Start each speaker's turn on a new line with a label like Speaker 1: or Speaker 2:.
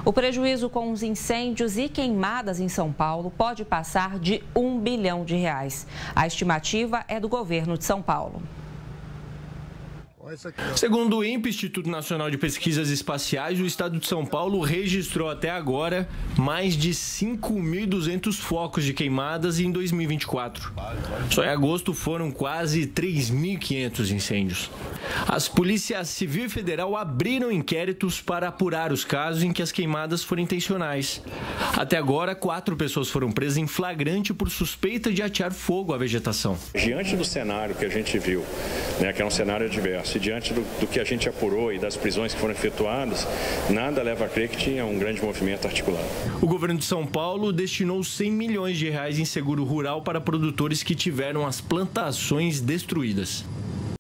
Speaker 1: O prejuízo com os incêndios e queimadas em São Paulo pode passar de R$1 bilhão. A estimativa é do governo de São Paulo.
Speaker 2: Segundo o INPE, Instituto Nacional de Pesquisas Espaciais, o estado de São Paulo registrou até agora mais de 5.200 focos de queimadas em 2024. Só em agosto foram quase 3.500 incêndios. As polícias Civil e Federal abriram inquéritos para apurar os casos em que as queimadas foram intencionais. Até agora, 4 pessoas foram presas em flagrante por suspeita de atear fogo à vegetação.
Speaker 3: Diante do cenário que a gente viu, que é um cenário adverso, e diante do que a gente apurou e das prisões que foram efetuadas, nada leva a crer que tinha um grande movimento articulado.
Speaker 2: O governo de São Paulo destinou R$100 milhões em seguro rural para produtores que tiveram as plantações destruídas.